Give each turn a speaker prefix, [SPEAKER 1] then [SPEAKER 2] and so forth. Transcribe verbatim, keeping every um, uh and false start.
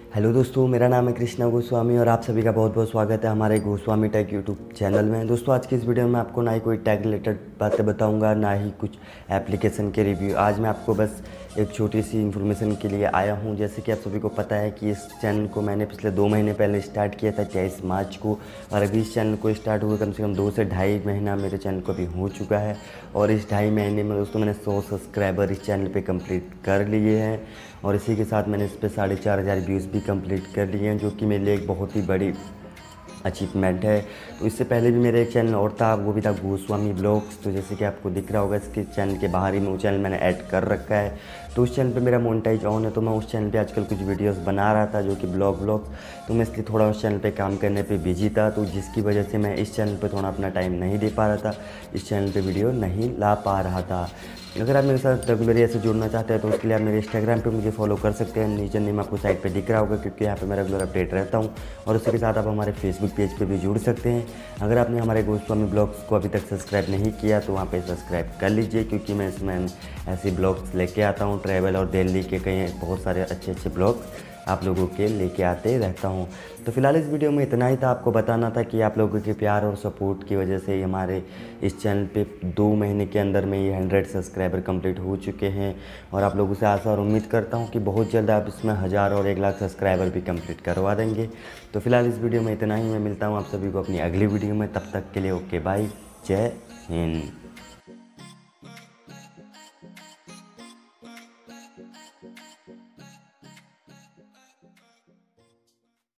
[SPEAKER 1] Hello दोस्तों, मेरा नाम है कृष्णा गोस्वामी और आप सभी का बहुत बहुत स्वागत है हमारे गोस्वामी टेक यूट्यूब चैनल में। दोस्तों, आज की इस वीडियो में आपको ना ही कोई टैग रिलेटेड बातें बताऊंगा, ना ही कुछ एप्लीकेशन के रिव्यू। आज मैं आपको बस एक छोटी सी इन्फॉर्मेशन के लिए आया हूं। जैसे कि आप सभी को पता है कि इस चैनल को मैंने पिछले दो महीने पहले स्टार्ट किया था, तेईस मार्च को, और अभी इस चैनल को स्टार्ट हुए कम से कम दो से ढाई महीना मेरे चैनल को अभी हो चुका है। और इस ढाई महीने में दोस्तों मैंने सौ सब्सक्राइबर इस चैनल पर कंप्लीट कर लिए हैं और इसी के साथ मैंने इस पर साढ़े चार हज़ार व्यूज़ भी कंप्लीट कर लिए हैं, जो कि मेरे लिए एक बहुत ही बड़ी अचीवमेंट है। तो इससे पहले भी मेरा एक चैनल और था, वो भी था गोस्वामी ब्लॉग्स। तो जैसे कि आपको दिख रहा होगा इसके चैनल के बाहर ही में वो चैनल मैंने ऐड कर रखा है। तो उस चैनल पे मेरा मोनेटाइज ऑन है, तो मैं उस चैनल पे आजकल कुछ वीडियोस बना रहा था जो कि ब्लॉग ब्लॉग्स। तो मैं इसलिए थोड़ा उस चैनल पे काम करने पे बिजी था, तो जिसकी वजह से मैं इस चैनल पे थोड़ा अपना टाइम नहीं दे पा रहा था, इस चैनल पे वीडियो नहीं ला पा रहा था। अगर आप मेरे साथ रेगुलरली ऐसे जुड़ना चाहते हैं तो उसके लिए आप मेरे इंस्टाग्राम पे मुझे फॉलो कर सकते हैं। नीचे नेम आपको साइड पे दिख रहा होगा, क्योंकि यहाँ पे मैं रेगुलर अपडेट रहता हूँ। और उसी के साथ आप हमारे फेसबुक पेज पे भी जुड़ सकते हैं। अगर आपने हमारे गोस्वामी ब्लॉग्स को अभी तक सब्सक्राइब नहीं किया तो वहाँ पे सब्सक्राइब कर लीजिए, क्योंकि मैं इसमें ऐसे ब्लॉग्स लेके आता हूँ, ट्रैवल और दिल्ली के कई बहुत सारे अच्छे अच्छे ब्लॉग्स आप लोगों के लेके आते रहता हूँ। तो फिलहाल इस वीडियो में इतना ही था। आपको बताना था कि आप लोगों के प्यार और सपोर्ट की वजह से हमारे इस चैनल पे दो महीने के अंदर में ये हंड्रेड सब्सक्राइबर कंप्लीट हो चुके हैं। और आप लोगों से आशा और उम्मीद करता हूँ कि बहुत जल्द आप इसमें हज़ार और एक लाख सब्सक्राइबर भी कंप्लीट करवा देंगे। तो फिलहाल इस वीडियो में इतना ही। मैं मिलता हूँ आप सभी को अपनी अगली वीडियो में। तब तक के लिए ओके बाय, जय हिंद।